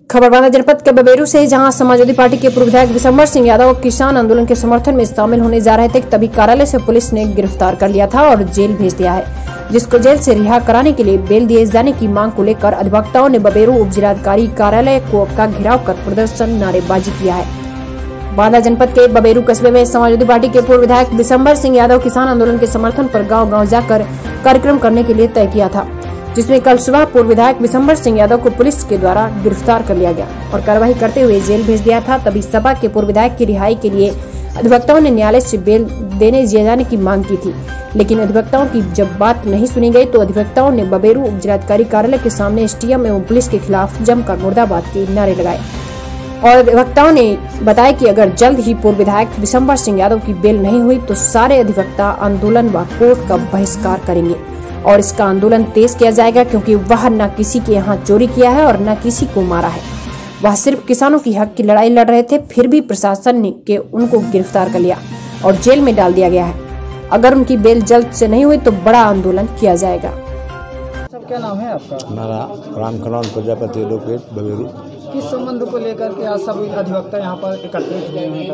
खबर बांदा जनपद के बबेरू से, जहां समाजवादी पार्टी के पूर्व विधायक विशंबर सिंह यादव किसान आंदोलन के समर्थन में शामिल होने जा रहे थे, तभी कार्यालय से पुलिस ने गिरफ्तार कर लिया था और जेल भेज दिया है, जिसको जेल से रिहा कराने के लिए बेल दिए जाने की मांग को लेकर अधिवक्ताओं ने बबेरू उप जिलाधिकारी कार्यालय का घेराव कर प्रदर्शन नारेबाजी किया है। बांदा जनपद के बबेरू कस्बे में समाजवादी पार्टी के पूर्व विधायक विशंबर सिंह यादव किसान आंदोलन के समर्थन पर गांव-गांव जाकर कार्यक्रम करने के लिए तय किया था, जिसमें कल सुबह पूर्व विधायक विशंबर सिंह यादव को पुलिस के द्वारा गिरफ्तार कर लिया गया और कार्रवाई करते हुए जेल भेज दिया था। तभी सपा के पूर्व विधायक की रिहाई के लिए अधिवक्ताओं ने न्यायालय से बेल देने दिए जाने की मांग की थी, लेकिन अधिवक्ताओं की जब बात नहीं सुनी गई तो अधिवक्ताओं ने बबेरू उप जिलाधिकारी कार्यालय के सामने एसडीएम एवं पुलिस के खिलाफ जमकर मुर्दाबाद के नारे लगाए और अधिवक्ताओं ने बताया कि अगर जल्द ही पूर्व विधायक विशंबर सिंह यादव की बेल नहीं हुई तो सारे अधिवक्ता आंदोलन व कोर्ट का बहिष्कार करेंगे और इसका आंदोलन तेज किया जाएगा, क्योंकि वह न किसी के यहाँ चोरी किया है और न किसी को मारा है। वह सिर्फ किसानों की हक की लड़ाई लड़ रहे थे, फिर भी प्रशासन ने के उनको गिरफ्तार कर लिया और जेल में डाल दिया गया है। अगर उनकी बेल जल्द से नहीं हुई तो बड़ा आंदोलन किया जाएगा। सब क्या नाम है आपका? हमारा रामखनौन प्रजापति लोकेट बबेरू। किस संबंध को लेकर के आज सभी अधिवक्ता यहाँ पर एकत्रित हुए हैं?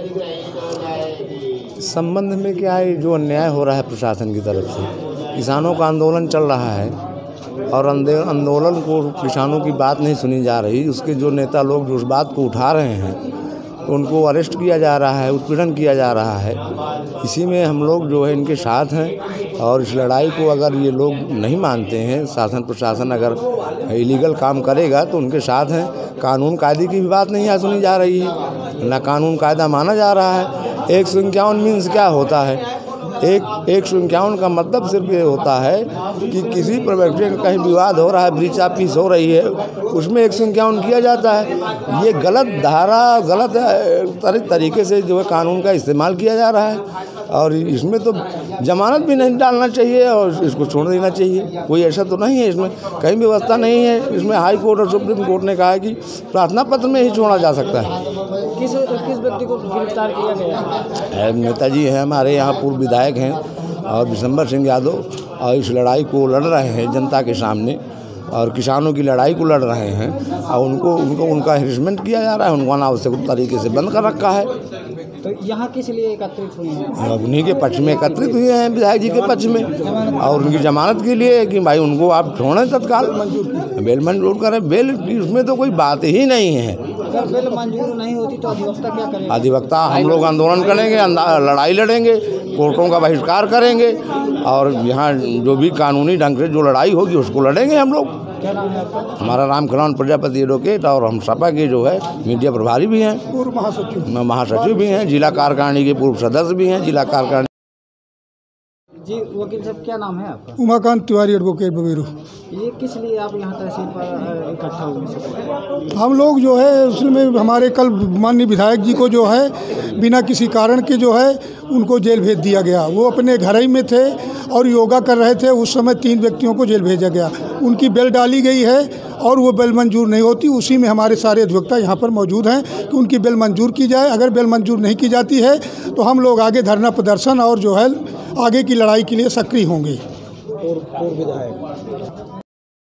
संबंध में क्या है, जो अन्याय हो रहा है प्रशासन की तरफ से, किसानों का आंदोलन चल रहा है और आंदोलन को किसानों की बात नहीं सुनी जा रही। उसके जो नेता लोग जो उस बात को उठा रहे हैं तो उनको अरेस्ट किया जा रहा है, उत्पीड़न किया जा रहा है। इसी में हम लोग जो है इनके साथ हैं और इस लड़ाई को अगर ये लोग नहीं मानते हैं, शासन प्रशासन अगर इलीगल काम करेगा तो उनके साथ हैं। कानून कायदे की भी बात नहीं यहाँ सुनी जा रही है, ना कानून कायदा माना जा रहा है। 151 मीन्स क्या होता है? 151 का मतलब सिर्फ ये होता है कि किसी व्यक्ति का कहीं विवाद हो रहा है, ब्रीचा पीस हो रही है, उसमें 151 किया जाता है। ये गलत धारा, गलत तरीके से जो है कानून का इस्तेमाल किया जा रहा है और इसमें तो जमानत भी नहीं डालना चाहिए और इसको छोड़ देना चाहिए। कोई ऐसा तो नहीं है, इसमें कहीं व्यवस्था नहीं है। इसमें हाई कोर्ट और सुप्रीम कोर्ट ने कहा है कि प्रार्थना पत्र में ही छोड़ा जा सकता है। किस व्यक्ति को गिरफ्तार किया गया है? नेताजी हैं हमारे यहाँ, पूर्व विधायक हैं और विशंबर सिंह यादव, और इस लड़ाई को लड़ रहे हैं जनता के सामने और किसानों की लड़ाई को लड़ रहे हैं और उनका हेरसमेंट किया जा रहा है, उनको अनावश्यक तरीके से बंद कर रखा है। तो यहाँ किस लिए एकत्रित हुए हैं? उन्हीं के पक्ष में एकत्रित हुए हैं, विधायक जी के पक्ष में, और उनकी जमानत के लिए कि भाई उनको आप छोड़ें, तत्काल बेल मंजूर करें। बेल उसमें तो कोई बात ही नहीं है। अगर बेल मंजूर नहीं होती तो अधिवक्ता क्या करेंगे? अधिवक्ता हम लोग आंदोलन करेंगे, लड़ाई लड़ेंगे, कोर्टों का बहिष्कार करेंगे और यहाँ जो भी कानूनी ढंग से जो लड़ाई होगी उसको लड़ेंगे हम लोग। क्या नाम है आपका? हमारा रामखनौन प्रजापति लोकेट, और हम सपा के जो है मीडिया प्रभारी भी हैं, पूर्व महासचिव भी हैं, जिला कार्यकारिणी के पूर्व सदस्य भी हैं, जिला कार्यकारिणी। जी वकील साहब, क्या नाम है आपका? उमाकांत तिवारी एडवोकेट बबेरू। ये किस लिए आप यहाँ तहसील पर इकट्ठा हुए? हम लोग जो है उसमें हमारे कल माननीय विधायक जी को जो है बिना किसी कारण के जो है उनको जेल भेज दिया गया। वो अपने घर ही में थे और योगा कर रहे थे, उस समय 3 व्यक्तियों को जेल भेजा गया। उनकी बेल डाली गई है और वो बेल मंजूर नहीं होती। उसी में हमारे सारे अधिवक्ता यहाँ पर मौजूद हैं कि उनकी बेल मंजूर की जाए। अगर बेल मंजूर नहीं की जाती है तो हम लोग आगे धरना प्रदर्शन और जो है आगे की लड़ाई के लिए सक्रिय होंगे। पूर्व विधायक